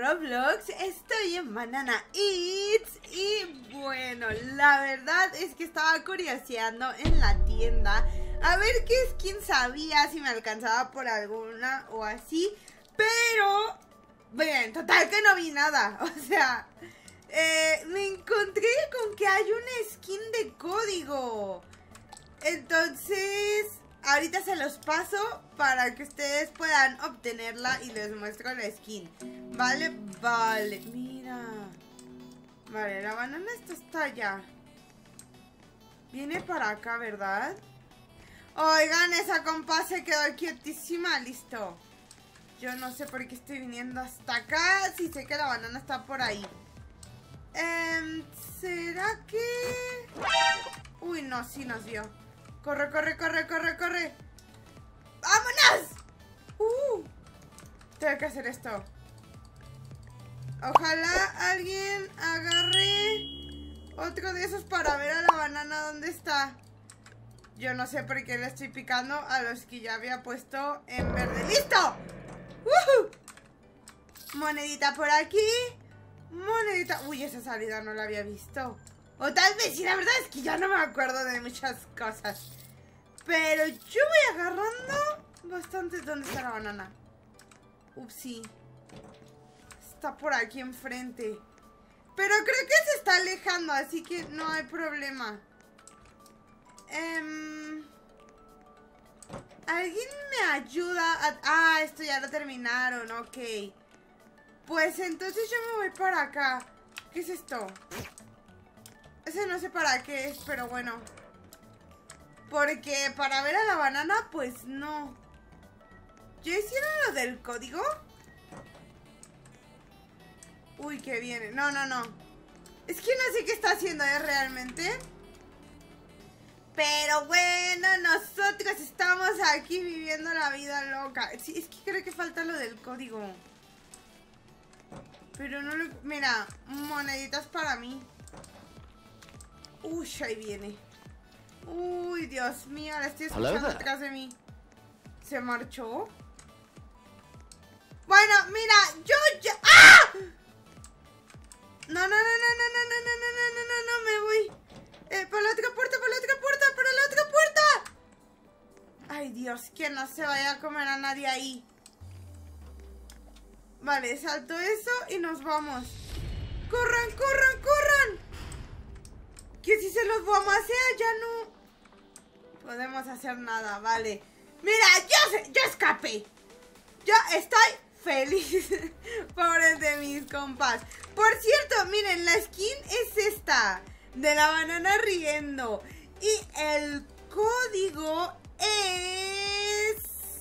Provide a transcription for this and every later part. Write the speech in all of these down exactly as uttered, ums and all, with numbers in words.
Roblox, estoy en Banana Eats y bueno, la verdad es que estaba curioseando en la tienda a ver qué skins había, si me alcanzaba por alguna o así, pero bueno, en total que no vi nada, o sea, eh, me encontré con que hay una skin de código, entonces ahorita se los paso para que ustedes puedan obtenerla y les muestro la skin. Vale, vale, mira. Vale, la banana esta está allá. Viene para acá, ¿verdad? Oigan, esa compa se quedó quietísima, listo. Yo no sé por qué estoy viniendo hasta acá, si sé que la banana está por ahí. Eh, ¿Será que...? Uy, no, sí nos vio. Corre, corre, corre, corre, corre. ¡Vámonos! Uh, tengo que hacer esto. Ojalá alguien agarre otro de esos para ver a la banana dónde está. Yo no sé por qué le estoy picando a los que ya había puesto en verde. ¡Listo! ¡Uh! Monedita por aquí. Monedita. Uy, esa salida no la había visto. O tal vez sí, la verdad es que ya no me acuerdo de muchas cosas. Pero yo voy agarrando bastante. ¿Dónde está la banana? Upsi. Está por aquí enfrente. Pero creo que se está alejando, así que no hay problema. Um, ¿Alguien me ayuda? A... Ah, esto ya lo terminaron, ok. Pues entonces yo me voy para acá. ¿Qué es esto? Ese no sé para qué es, pero bueno. Porque para ver a la banana, pues no. ¿Ya hicieron lo del código? Uy, que viene. No, no, no. Es que no sé qué está haciendo, ¿eh? Realmente. Pero bueno, nosotros estamos aquí viviendo la vida loca. Sí, es que creo que falta lo del código. Pero no lo... Mira, moneditas para mí. Uy, ahí viene. Uy, Dios mío, la estoy escuchando detrás de mí. ¿Se marchó? Bueno, mira, yo ya... ¡Ah! No, no, no, no, no, no, no, no, no, no, no, no, me voy. Eh, por la otra puerta, por la otra puerta, por la otra puerta. Ay, Dios, que no se vaya a comer a nadie ahí. Vale, salto eso y nos vamos. ¡Corran, corran, corran! Que si se los guamasea ya no podemos hacer nada, vale. Mira, yo, sé, yo escapé. Yo estoy feliz. Pobres de mis compas. Por cierto, miren, la skin es esta, de la banana riendo. Y el código es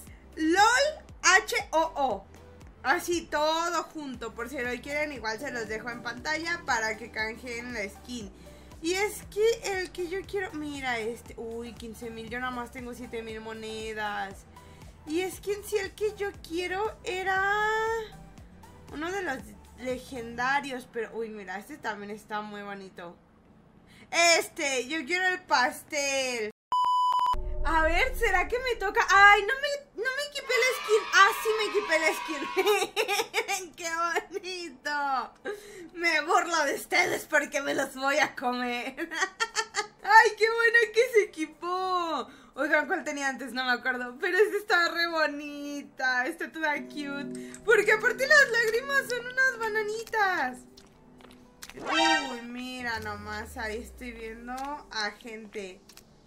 LOLHOO. Así, todo junto. Por si lo quieren, igual se los dejo en pantalla para que canjeen la skin. Y es que el que yo quiero... Mira este... Uy, quince mil. Yo nada más tengo siete mil monedas. Y es que en sí el que yo quiero era... uno de los legendarios. Pero... Uy, mira, este también está muy bonito. Este, yo quiero el pastel. A ver, ¿será que me toca? Ay, no me, no me equipé la skin. Ah, sí me equipé la skin. ¡Qué bonito! Me burlo de ustedes porque me los voy a comer. ¡Ay, qué bueno que se equipó! Oigan, ¿cuál tenía antes? No me acuerdo. Pero esta está re bonita. Está toda cute. Porque aparte las lágrimas son unas bananitas. Uy, mira nomás. Ahí estoy viendo a gente.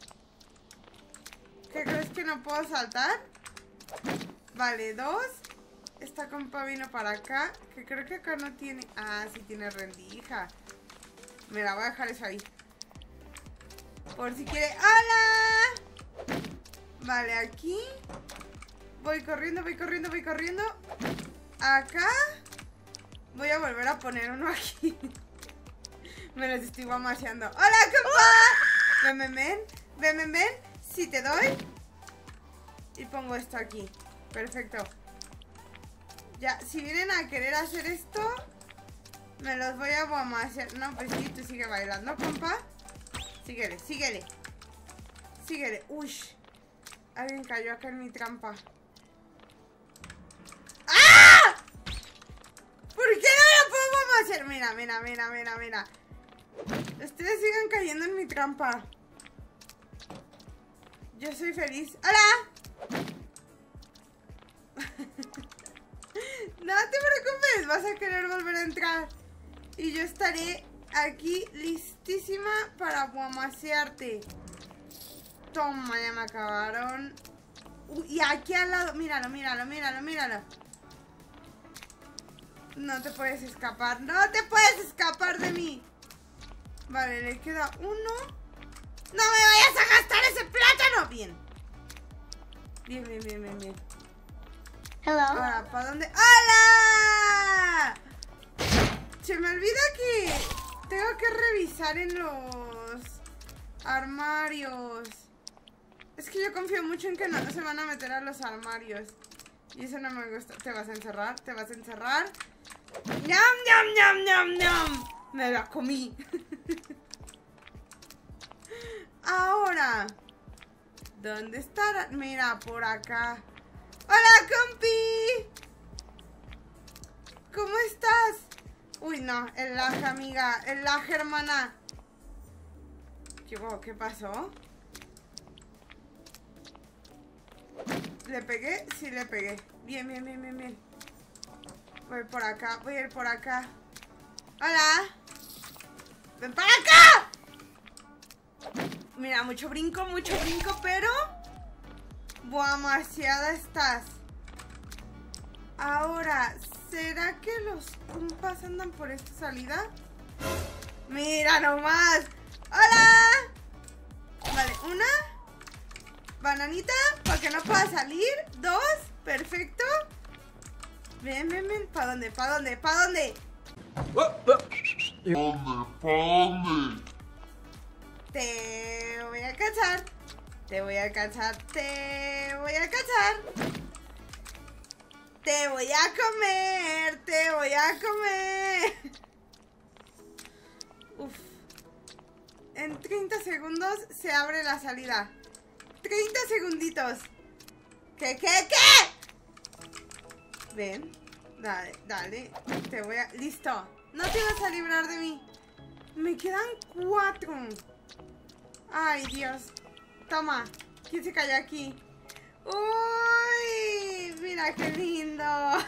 ¿Qué crees que no puedo saltar? Vale, dos. Esta compa vino para acá. Que creo que acá no tiene... Ah, sí tiene rendija. Me la voy a dejar eso ahí. Por si quiere... ¡Hola! Vale, aquí. Voy corriendo, voy corriendo, voy corriendo. Acá. Voy a volver a poner uno aquí. Me los estoy guamaseando. ¡Hola, compa! Ven, ven, ven. Ven, ven, ven. Si te doy. Y pongo esto aquí. Perfecto. Ya, si vienen a querer hacer esto, me los voy a guamasear. No, pues sí, tú sigue bailando, compa. Síguele, síguele. Síguele. Uy. Alguien cayó acá en mi trampa. ¡Ah! ¿Por qué hacer. Mira, mira, mira, mira, mira. Ustedes sigan cayendo en mi trampa. Yo soy feliz. ¡Hola! No te preocupes, vas a querer volver a entrar. Y yo estaré aquí listísima para guamasearte. Toma, ya me acabaron. Uy, y aquí al lado, míralo, míralo, míralo, míralo. No te puedes escapar, no te puedes escapar de mí. Vale, le queda uno. ¡No me vayas a gastar ese plátano! Bien. Bien, bien, bien, bien, bien. Hello. Ahora, ¿para dónde? ¡Hola! Se me olvida que tengo que revisar en los armarios. Es que yo confío mucho en que no se van a meter a los armarios. Y eso no me gusta. ¿Te vas a encerrar? ¿Te vas a encerrar? ¡Ñam, ñam, ñam, ñam, ñam! Me la comí. Ahora, ¿dónde estará? Mira, por acá. ¡Hola, compi! ¿Cómo estás? Uy, no, el laje, amiga. El laje, hermana. ¿Qué, ¿Qué pasó? ¿Le pegué? Sí, le pegué. Bien, bien, bien, bien, bien. Voy por acá, voy a ir por acá. ¡Hola! ¡Ven para acá! Mira, mucho brinco, mucho brinco, pero... Demasiada estás. Ahora, ¿será que los compas andan por esta salida? ¡Mira nomás! ¡Hola! Vale, una... Bananita, para que no pueda salir. Dos, perfecto. Ven, ven, ven. ¿Para dónde? ¿Para dónde? ¿Para dónde? ¿Para dónde? ¿Para dónde? Te voy a cachar. Te voy a cachar. Te voy a cachar. Te voy a comer. Te voy a comer. Uf. En treinta segundos se abre la salida. treinta segunditos. ¿Qué, qué, qué? Ven. Dale, dale. Te voy a... Listo. No te vas a librar de mí. Me quedan cuatro. Ay, Dios. Toma. ¿Quién se cayó aquí? Uy, mira qué lindo.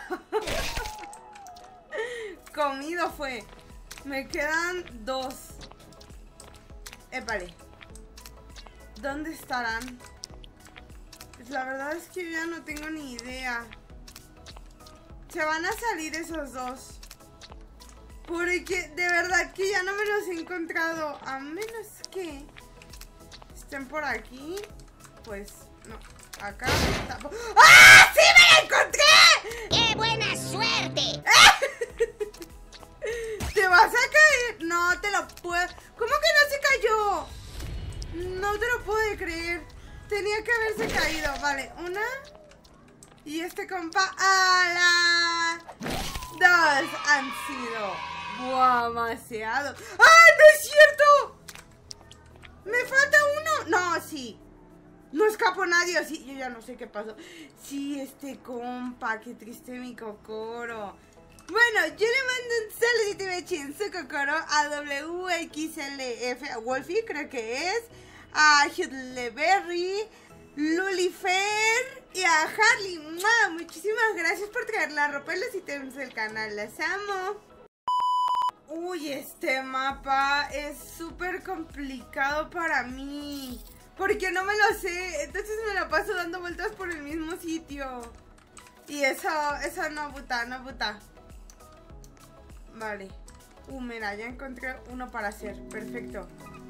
Comido fue. Me quedan dos. Épale. ¿Dónde estarán? Pues la verdad es que yo ya no tengo ni idea. Se van a salir esos dos. Porque de verdad que ya no me los he encontrado. A menos que estén por aquí. Pues no. Acá está. ¡Ah! ¡Sí me la encontré! ¡Qué buena suerte! ¿Te vas a caer? No te lo puedo. ¿Cómo que no se cayó? No te lo puedo creer. Tenía que haberse caído. Vale, una. Y este compa. ¡Ala! Dos han sido demasiado. ¡Ah! ¡No es cierto! ¿Me falta uno? No, sí. No escapó nadie. Sí, yo ya no sé qué pasó. Sí, este compa. Qué triste mi cocoro. Bueno, yo le mando un saludito y me chin su cocoro a W X L F, a Wolfie creo que es, a Hudleberry, Lulifer y a Harley. ¡Mua! Muchísimas gracias por traer la ropa y los ítems del canal, las amo. Uy, este mapa es súper complicado para mí, porque no me lo sé, entonces me la paso dando vueltas por el mismo sitio. Y eso, eso no buta, no buta. Vale. Uh, mira, ya encontré uno para hacer. Perfecto.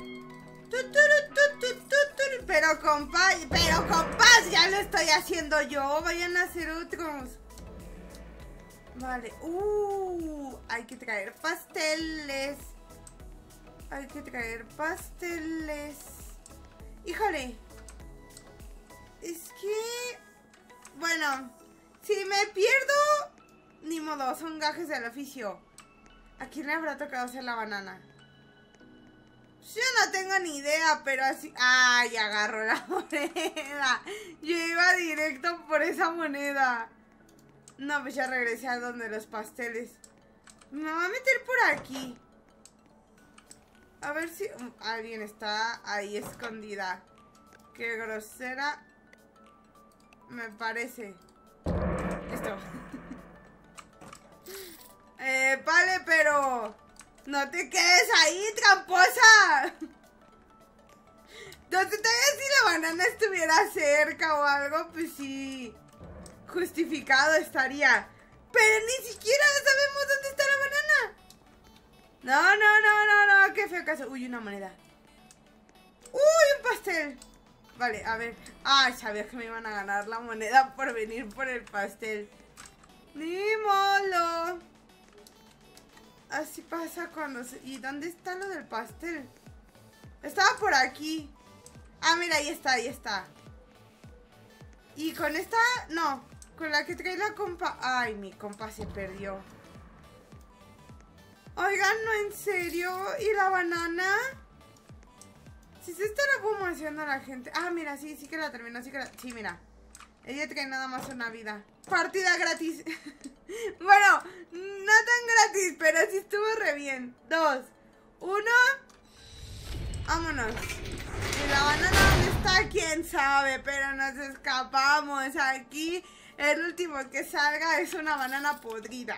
Pero compa, pero compas, ya lo estoy haciendo yo. Vayan a hacer otros. Vale. Uh, hay que traer pasteles. Hay que traer pasteles. Híjole. Es que... Bueno, si me pierdo, ni modo, son gajes del oficio. ¿A quién le habrá tocado hacer la banana? Yo no tengo ni idea, pero así... ¡Ay! Agarró la moneda. Yo iba directo por esa moneda. No, pues ya regresé a donde los pasteles. Me va a meter por aquí. A ver si... alguien está ahí escondida. Qué grosera me parece. Listo. Eh, vale, pero... no te quedes ahí, tramposa. Entonces, tal vez si la banana estuviera cerca o algo, pues sí, justificado estaría. Pero ni siquiera sabemos dónde está la banana. No, no, no, no, no, qué feo caso. Uy, una moneda. Uy, un pastel. Vale, a ver. Ay, sabía que me iban a ganar la moneda por venir por el pastel. Ni modo. Así pasa cuando se... ¿Y dónde está lo del pastel? Estaba por aquí. Ah, mira, ahí está, ahí está. Y con esta... no, con la que trae la compa... ay, mi compa se perdió. Oigan, no, en serio. ¿Y la banana? Si se estará fumaseando a la gente. Ah, mira, sí, sí que la terminó, sí que la... sí, mira. Ella trae nada más una vida. Partida gratis. Bueno, no tan gratis, pero sí estuvo re bien. Dos, uno. Vámonos. ¿Y la banana dónde está? ¿Quién sabe? Pero nos escapamos. Aquí el último que salga es una banana podrida.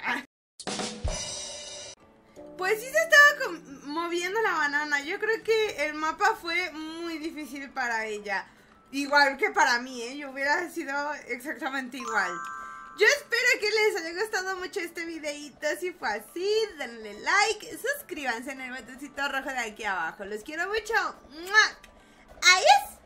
Pues sí se estaba moviendo la banana. Yo creo que el mapa fue muy difícil para ella. Igual que para mí, ¿eh? Yo hubiera sido exactamente igual. Yo espero que les haya gustado mucho este videito. Si fue así, denle like, suscríbanse en el botoncito rojo de aquí abajo. Los quiero mucho. ¡Mua! ¡Adiós!